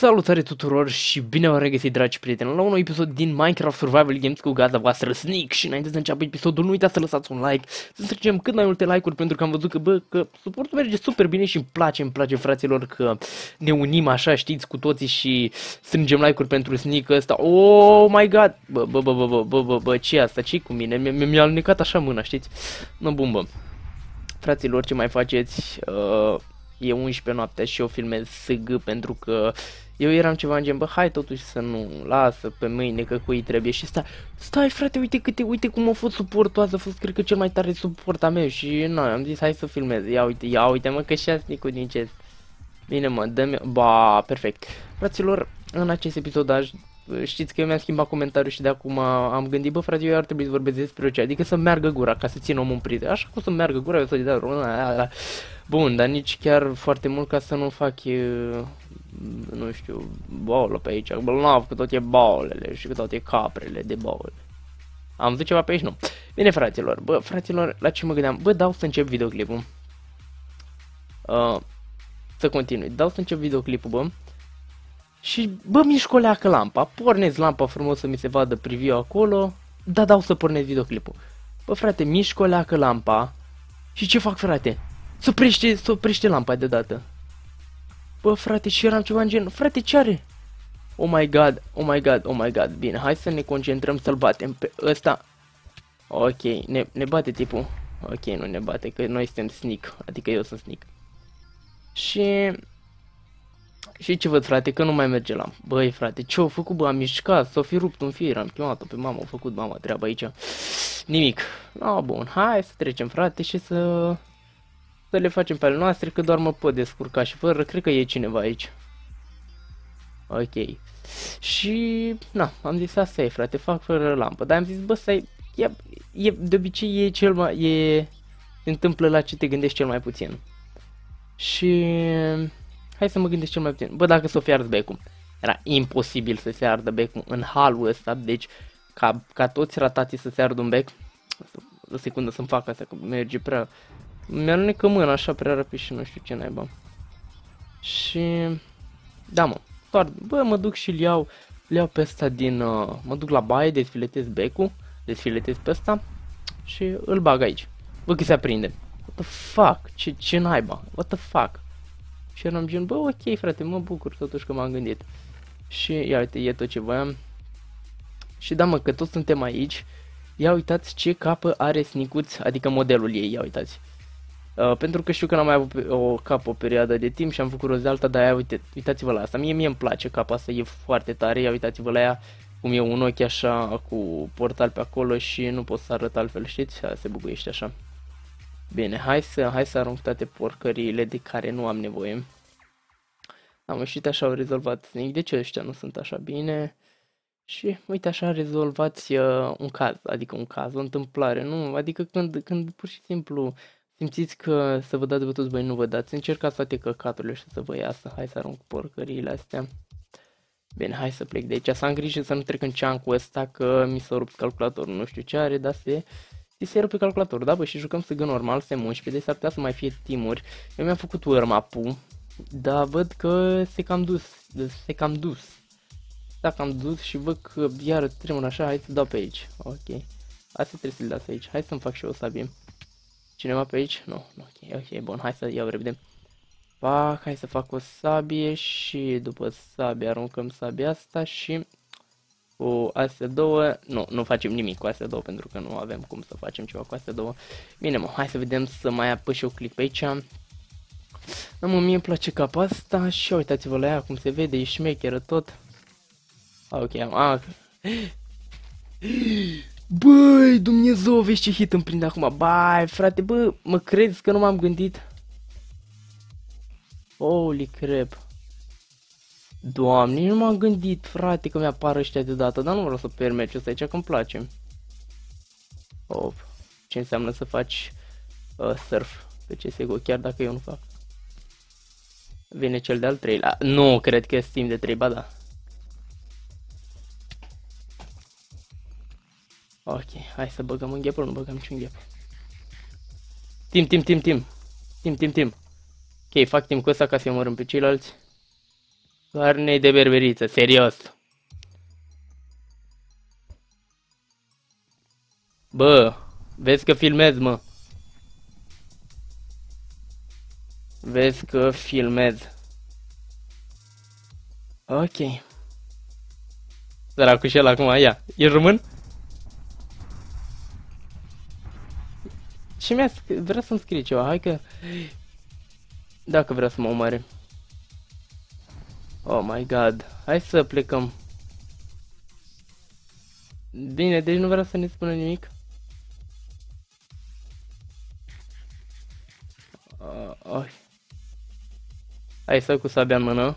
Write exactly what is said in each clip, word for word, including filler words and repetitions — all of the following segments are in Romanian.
Salutare tuturor și bine v-am regăsit, dragi prieteni, la un nou episod din Minecraft Survival Games cu gazda voastră Sneak. Și înainte să înceapă episodul, nu uitați să lăsați un like, să strângem cât mai multe like-uri, pentru că am văzut că, bă, că suportul merge super bine și îmi place, îmi place, fraților, că ne unim așa, știți, cu toții și strângem like-uri pentru Sneak ăsta. Oh my god, bă, bă, bă, bă, bă, bă, bă, bă, ce asta, ce cu mine? Mi-a alunicat așa mâna, știți? Nu, bun, bă. Fraților, ce mai faceți? Uh... E unsprezece noaptea și eu filmez S G pentru că eu eram ceva în gen, bă, hai totuși să nu, lasă pe mâine că cui trebuie și stai, stai frate, uite câte, uite cum a fost suportul ăsta, a fost cred că cel mai tare suport al meu și nu, am zis hai să filmez, ia uite, ia uite mă că și-a Sneak-ul din chest. Bine mă, dă-mi, ba, perfect. Fraților, în acest episod aș, știți că eu mi-am schimbat comentariul și de acum am gândit, bă frate, eu ar trebui să vorbesc despre orice, adică să meargă gura ca să țin omul în priză, așa cum să meargă gura, eu să-i dau. Bun, dar nici chiar foarte mult ca să nu fac, e, nu știu, boală pe aici, bolnav că tot e boalele și că tot e caprele de boală. Am văzut ceva pe aici? Nu. Bine, fraților, bă, fraților, la ce mă gândeam? Bă, dau să încep videoclipul. Uh, să continui, dau să încep videoclipul, bă. Și, bă, mișc o leacă lampa, pornesc lampa frumos să mi se vadă preview acolo, da, dau să pornesc videoclipul. Bă, frate, mișc o leacă lampa și ce fac, frate? Să oprește, să oprește lampa deodată. Bă, frate, și eram ceva în gen, frate, ce are? Oh my god, oh my god, oh my god. Bine, hai să ne concentrăm să-l batem pe ăsta. Ok, ne, ne bate tipul. Ok, nu ne bate, că noi suntem Sneak, adică eu sunt Sneak. Și... Și ce văd, frate, că nu mai merge lampa. Băi, frate, ce-o făcut, bă, am mișcat, s-o fi rupt un fir, am chemat-o pe mama, a făcut mama treaba aici. Nimic. No, bun, hai să trecem, frate, și să... Să le facem pe ale noastre, că doar mă pot descurca și fără, cred că e cineva aici. Ok. Și, na, am zis asta e, frate, fac fără lampă, dar am zis, bă, stai, e, e, de obicei e cel mai, e, se întâmplă la ce te gândești cel mai puțin. Și, hai să mă gândesc cel mai puțin, bă, dacă s-o fi ars becul. Era imposibil să se ardă becul în halul ăsta, deci, ca, ca toți ratații să se ardă un bec. O secundă să-mi fac asta, că merge prea... Mi-a alunecă mâna așa prea rapid și nu știu ce naiba. Și... Da, mă. Doar, bă, mă duc și îl iau, îl iau pe ăsta din... Uh, mă duc la baie, desfiletez becul, desfiletez pe ăsta și îl bag aici. Bă, că se aprinde. What the fuck? Ce, ce naiba? What the fuck? Și eram gen, bă, ok, frate, mă bucur totuși că m-am gândit. Și, ia uite, e tot ce voiam. Și da, mă, că toți suntem aici. Ia uitați ce capă are Sneakuț, adică modelul ei, ia uitați. Uh, pentru că știu că n-am mai avut o capă o perioadă de timp și am făcut rost de alta, dar ia uite, uitați-vă la asta, mie mie îmi place capa asta, e foarte tare, ia uitați-vă la ea, cum e un ochi așa cu portal pe acolo și nu pot să arăt altfel, știți, se buguiește așa. Bine, hai să, hai să arunc toate porcăriile de care nu am nevoie. Am ieșit așa, au rezolvat Sneak, de ce ăștia nu sunt așa bine? Și uite așa rezolvați uh, un caz, adică un caz, o întâmplare, nu, adică când, când pur și simplu simțiți că să vă dați bătuți, băi, nu vă dați, încercați toate căcaturile și să vă iasă, hai să arunc porcăriile astea. Bine, hai să plec de aici, să am grijă să nu trec în ceancul ăsta, că mi s-a rupt calculatorul, nu știu ce are, dar se, se rupe calculatorul, da, bă, și jucăm să gă normal, se unsprezece, deci s-ar putea să mai fie timuri, eu mi-am făcut warm-up-ul, dar văd că se cam dus, se cam dus. Dacă am dus și văd că iară tremur așa, hai să dau pe aici. Ok. Asta trebuie să-l las aici. Hai să-mi fac și o sabie. Cineva pe aici? Nu. No. Ok, ok, bun. Hai să iau repede. Pac, hai să fac o sabie și după sabie aruncăm sabia asta și cu astea două, nu, nu facem nimic cu astea două pentru că nu avem cum să facem ceva cu astea două. Bine, mă, hai să vedem să mai apăs și eu click pe aici. Da, mă, mie îmi place capa asta și uitați-vă la ea cum se vede, e șmecheră tot. Ok, am... Ah. Băi, Dumnezeu, vezi ce hit îmi prinde acum. Bai, frate, bă, mă crezi că nu m-am gândit? Holy crap. Doamne, nu m-am gândit, frate, că mi-apar ăștia deodată, dar nu vreau să permit ăsta aici, că îmi place. Op, ce înseamnă să faci uh, surf pe C S G O, chiar dacă eu nu fac. Vine cel de-al treilea. Nu, cred că e Steam de trei, ba da. Ok, hai să băgăm un ghep, nu băgăm niciun ghep. Tim, tim, tim, tim. Tim, tim, tim. Ok, fac timp cu ăsta ca să-i omorâm pe ceilalți. Carne de berberiță, serios. Bă, vezi că filmez, mă. Vezi că filmez. Ok. Săracul și el acum, ia. E român? Și mi-a vrea să-mi scrie ceva, hai că... Dacă vrea să mă omoare. Oh my god. Hai să plecăm. Bine, deci nu vrea să ne spună nimic. Uh, oh. Hai să cu sabia în mână.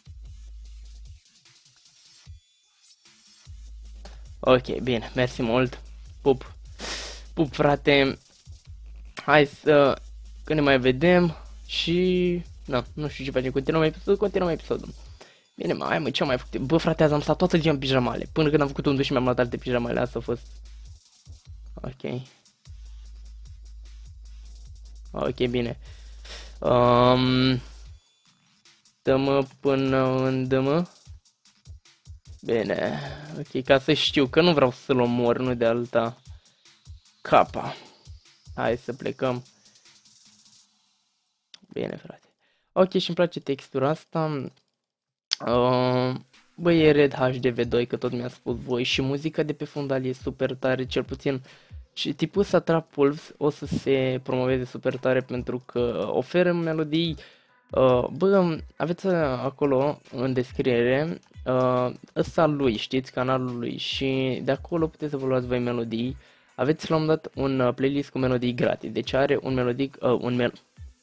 Ok, bine, mersi mult. Pup. Pup, frate. Hai să... Că ne mai vedem. Și... Na, nu știu ce facem. Continuăm episodul, continuăm episodul. Bine, mai mă, ce mai făcut? Bă, frate, azi am stat toată ziua în pijamale. Până când am făcut un duș și mi-am luat alte pijamale. Asta a fost... Ok. Ok, bine. Um... Dă-mă până îndă-mă. Bine. Ok, ca să știu că nu vreau să-l omor, nu de alta. Capa. Hai să plecăm. Bine, frate. Ok, și-mi place textura asta. Uh, bă, e Red H D V doi, că tot mi-a spus voi. Și muzica de pe fundal e super tare, cel puțin. Și tipul ăsta Trap Wolves o să se promoveze super tare pentru că oferă melodii. Uh, bă, aveți acolo în descriere uh, ăsta lui, știți, canalul lui. Și de acolo puteți să vă luați voi melodii. Aveți la un moment dat un uh, playlist cu melodii gratis. Deci are un melodic, uh, un mel...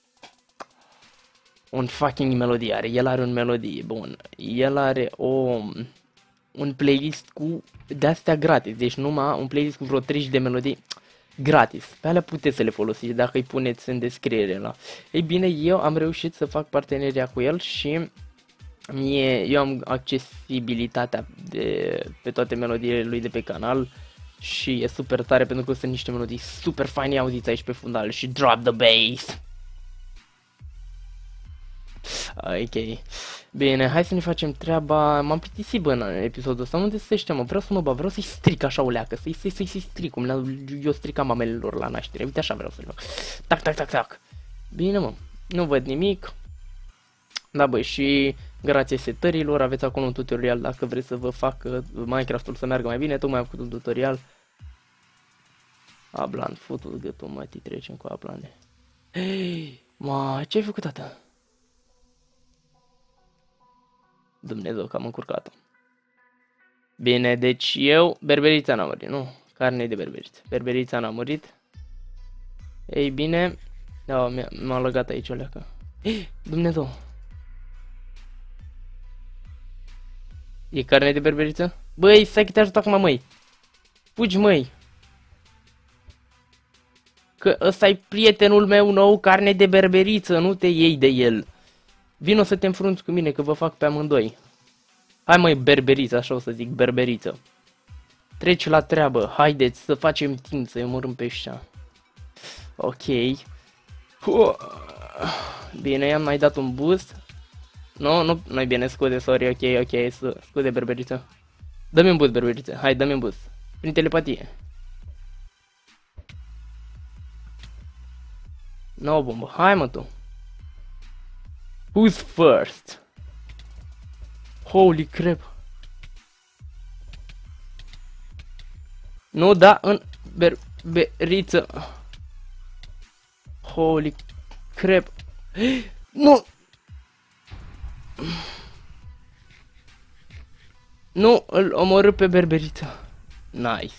Un fucking melodie are, el are un melodie, bun. El are o... Un playlist cu de-astea gratis, deci numai un playlist cu vreo treizeci de melodii gratis. Pe alea puteți să le folosiți dacă îi puneți în descriere la. Ei bine, eu am reușit să fac parteneria cu el și mie, eu am accesibilitatea de, pe toate melodiile lui de pe canal. Și e super tare pentru că sunt niște melodii super faine, auziți aici pe fundal. Și drop the bass. Ok. Bine, hai să ne facem treaba. M-am plictisit, bă, în episodul ăsta. Unde se ăștia, mă? Vreau să mă bag, vreau să-i stric așa o leacă. Să-i să să să stric, cum eu stricam mamelor la naștere. Uite, așa vreau să-i fac. Tac, tac, tac, tac. Bine, mă. Nu văd nimic. Da, băi, și grație setărilor aveți acolo un tutorial dacă vreți să vă fac Minecraft-ul să meargă mai bine. Tocmai am făcut un tutorial. Ablan, futul gâtul, mă, ti trecem cu ablane. Hei, mă, ce ai făcut, tata? Dumnezeu că am încurcat-o. Bine, deci eu, berberița n-a murit, nu? Carne de berberiță. Berberița n-a murit. Ei bine, da, m-a lăgat aici o leacă. Dumnezeu. E carne de berberiță? Băi, stai că te ajut acum, măi. Fugi, măi. Că ăsta e prietenul meu nou, carne de berberiță, nu te iei de el. Vino să te înfrunți cu mine, că vă fac pe amândoi. Hai, măi, berberiță, așa o să zic, berberiță. Treci la treabă, haideți să facem timp, să-i omorâm pe ăștia. Ok. Bine, i-am mai dat un boost. Nu, nu, nu-i bine, scuze, sorry, ok, ok, scuze, berberiță. Dă-mi un boost, berberiță, hai, dă-mi un boost. Prin telepatie. No, bombă, hai, mă, tu. Who's first? Holy crap. Nu, da, în berberiță. Holy crap. Nu. Nu, îl omorâ pe berberiță. Nice.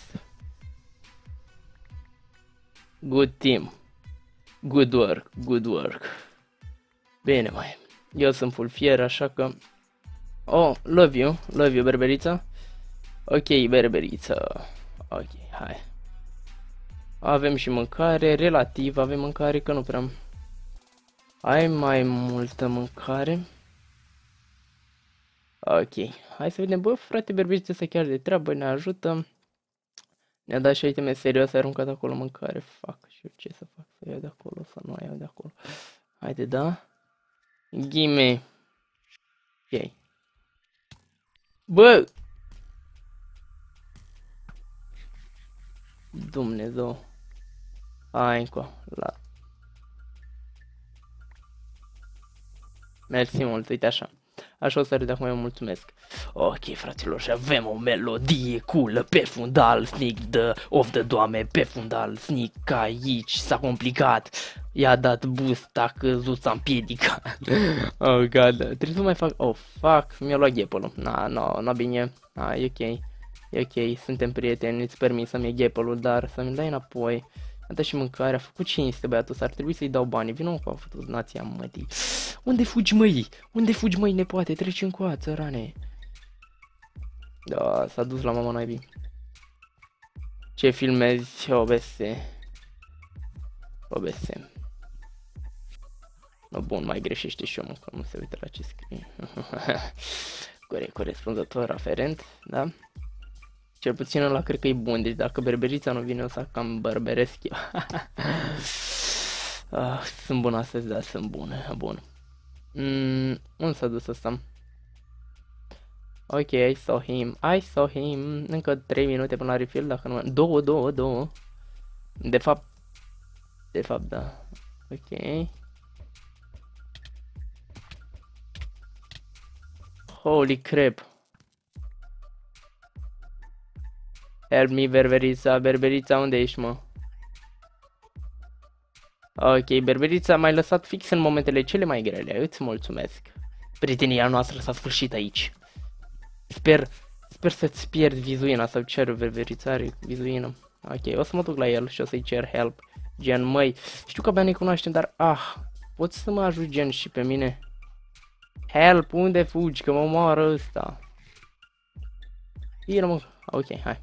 Good team. Good work, good work. Bine, mai. Eu sunt full fier, așa că... Oh, love you, love you, berberița. Ok, berberiță. Ok, hai. Avem și mâncare, relativ avem mâncare, că nu prea... Ai mai multă mâncare. Ok, hai să vedem, bă, frate, berberița să chiar de treabă, ne ajută. Ne-a dat și iteme serioase, aruncat acolo mâncare. Fac și eu ce să fac, să iau de acolo, să nu iau de acolo. Haide, da? Ghime. Ok. Bă! Dumnezeu. Hai încă. La... Mersi mult, uite așa. Așa o să râd acum, eu mulțumesc. Ok, fraților, și avem o melodie coolă pe fundal, sneak the of the doame, pe fundal, sneak ca aici, s-a complicat. I-a dat boost, a căzut, s-a împiedicat. Oh, god, trebuie să mai fac, oh, fuck, mi-a luat ghepălul. Na, no, no, bine, ah, e ok, e ok, suntem prieteni, îți permis să-mi iei ghepălul, dar să-mi dai înapoi. A dat și mâncare, a făcut cinste băiatul ăsta, ar trebui să-i dau banii, vină cu a făcut nația mătii. Unde fugi, măi? Unde fugi, măi, nepoate? Treci încoa, țărane. Da, s-a dus la mama naibii. Ce filmezi? O B S. O B S. No, bun, mai greșește și omul, că nu se uită la ce scrie. Corect, corespunzător, aferent, da? Cel puțin ăla cred că e bun, deci dacă berberița nu vine o să cam bărberesc eu. ah, sunt bun astăzi, da, sunt bun, bun. Mm, unde s-a dus ăsta? Ok, I saw him, I saw him. Încă trei minute până la refill, dacă nu... Două, două, două. De fapt... De fapt, da. Ok. Holy crap. Help me, berberița, berberița, unde ești, mă? Ok, berberița m-ai lăsat fix în momentele cele mai grele, îți mulțumesc. Prietenia noastră s-a sfârșit aici. Sper, sper să-ți pierzi vizuina sau cer berberița are vizuină. Ok, o să mă duc la el și o să-i cer help. Gen, măi, știu că abia ne cunoaștem, dar ah, poți să mă ajut gen și pe mine? Help, unde fugi, că mă omoară ăsta. Bine, mă, ok, hai.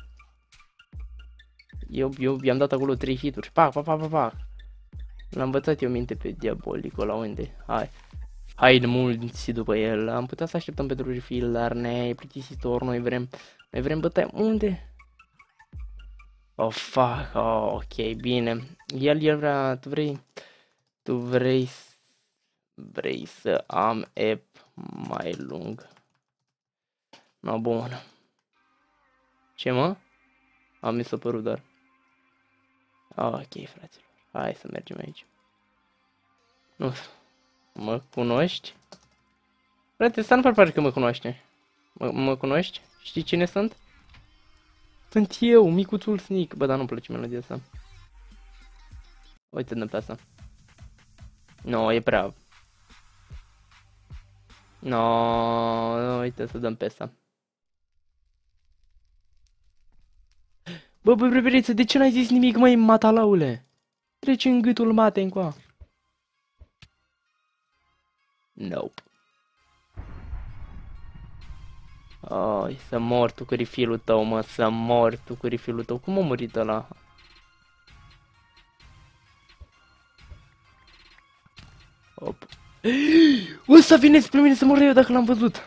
Eu, eu i-am dat acolo trei hituri. Pac, pac, pac, pac, pac. L-am învățat eu minte pe diabolicul la unde. Hai. Hai de mulți după el. Am putea să așteptăm pentru refill, dar ne-ai plictisitor. Noi vrem, noi vrem bătaie. Unde? Oh, fuck. Oh, ok, bine. El, el vrea, tu vrei, tu vrei, vrei să am app mai lung. No, bun. Ce, mă? Am mi s-a părut doar. Ok, fraților. Hai să mergem aici. Nu. Mă cunoști? Frate, ăsta nu pare pare că mă cunoaște. Mă, mă cunoști? Știi cine sunt? Sunt eu, micuțul Sneak. Bă, dar nu-mi place melodia asta. Uite, dăm pe asta. No, e prea. No, uite să dăm pe asta. Bă, bă, breberiță, de ce n-ai zis nimic, măi, matalaule? Treci în gâtul mate încoa. Nope. Ai, să mor tu cu refilul tău, mă, să mor tu cu refilul tău. Cum a murit ăla? Op. Ăsta vine spre mine să mor eu dacă l-am văzut.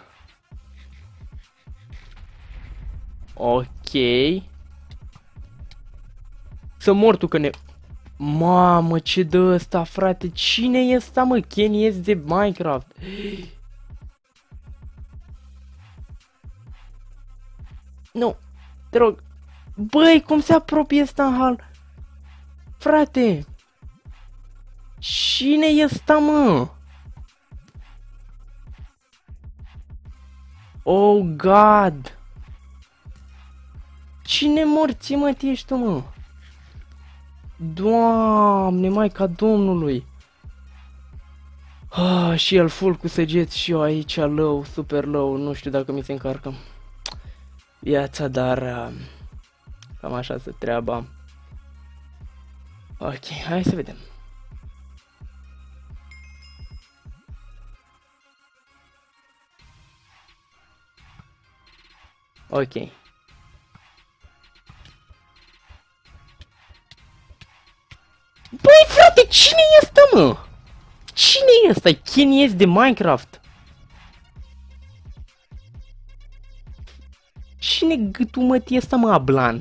Ok. Să mor tu că ne... Mamă, ce dă ăsta, frate? Cine e ăsta, mă? Kenny S de Minecraft. Nu, te rog. Băi, cum se apropie ăsta în hal? Frate. Cine e ăsta, mă? Oh, God. Cine morții, mă, ești tu, mă? Doamne, Maica Domnului. Ah, și el full cu săgeți și eu aici low, super low, nu știu dacă mi se încarcă viața, dar uh, cam așa se treaba. Ok, hai să vedem. Ok. Băi, frate, cine e ăsta, mă? Cine e ăsta? Kenny S de Minecraft? Cine gâtul mătii ăsta, mă, Ablan?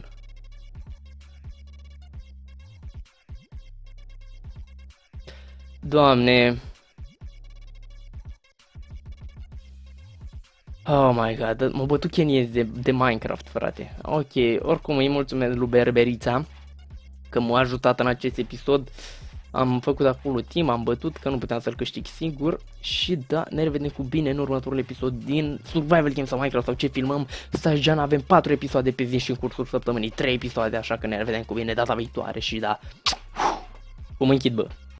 Doamne. Oh my god, m-a bătut Kenny de, de Minecraft, frate. Ok, oricum îi mulțumesc lui Berberița că m-a ajutat în acest episod. Am făcut acolo timp, am bătut că nu puteam să-l câștig singur. Și da, ne revedem cu bine în următorul episod din Survival Games sau Minecraft sau ce filmăm. Stai, Jean, avem patru episoade pe zi și în cursul săptămânii trei episoade, așa că ne revedem cu bine data viitoare și da, cum închid, bă.